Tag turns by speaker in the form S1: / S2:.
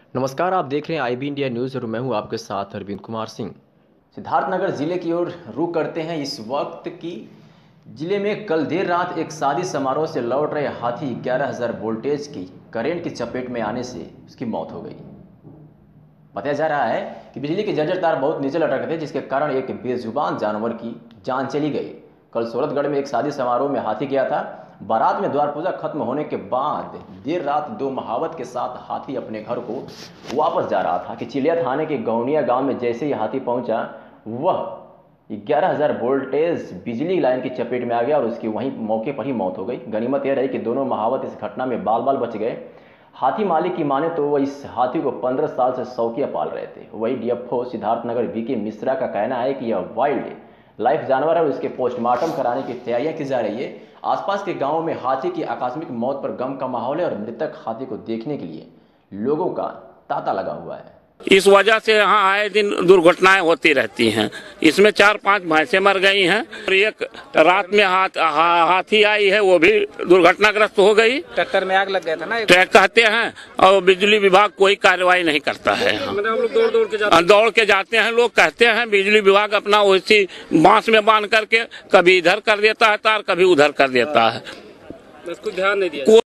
S1: नमस्कार, आप देख रहे हैं आईबी इंडिया न्यूज़ और मैं हूं आपके साथ अरविंद कुमार सिंह। सिद्धार्थनगर जिले की ओर रुख करते हैं इस वक्त की जिले में कल देर रात एक शादी समारोह से लौट रहे हाथी 11,000 वोल्टेज की करंट की चपेट में आने से उसकी मौत हो गई। बताया जा रहा है कि बिजली के जर्जर तार बहुत नीचे लटक थे, जिसके कारण एक बेजुबान जानवर की जान चली गई। कल सूरतगढ़ में एक शादी समारोह में हाथी गया था। बारात में द्वार पूजा खत्म होने के बाद देर रात दो महावत के साथ हाथी अपने घर को वापस जा रहा था कि चिलिया थाने के गौनिया गांव में जैसे ही हाथी पहुंचा, वह 11,000 वोल्टेज बिजली लाइन की चपेट में आ गया और उसकी वहीं मौके पर ही मौत हो गई। गनीमत यह रही कि दोनों महावत इस घटना में बाल बाल बच गए। हाथी मालिक की माने तो वह इस हाथी को 15 साल से शौकिया पाल रहे थे। वही डीएफओ सिद्धार्थनगर वीके मिश्रा का कहना है कि यह वाइल्ड लाइफ जानवर है और इसके पोस्टमार्टम कराने की तैयारियां की जा रही है। आसपास के गांवों में हाथी की आकस्मिक मौत पर गम का माहौल है और मृतक हाथी को देखने के लिए लोगों का तांता लगा हुआ है।
S2: इस वजह से यहाँ आए दिन दुर्घटनाएं होती रहती हैं। इसमें 4-5 भैंसें मर गई हैं और एक रात में हाथी आई है, वो भी दुर्घटनाग्रस्त हो गई।
S3: ट्रैक्टर में आग लग गया था ना,
S2: ट्रैक कहते हैं, और बिजली विभाग कोई कार्रवाई नहीं करता है।
S3: मतलब हम लोग
S2: दौड़ के जाते हैं। लोग कहते हैं बिजली विभाग अपना वैसी बांस में बांध करके कभी इधर कर देता है तार, कभी उधर कर देता है,
S3: कुछ ध्यान नहीं दिया।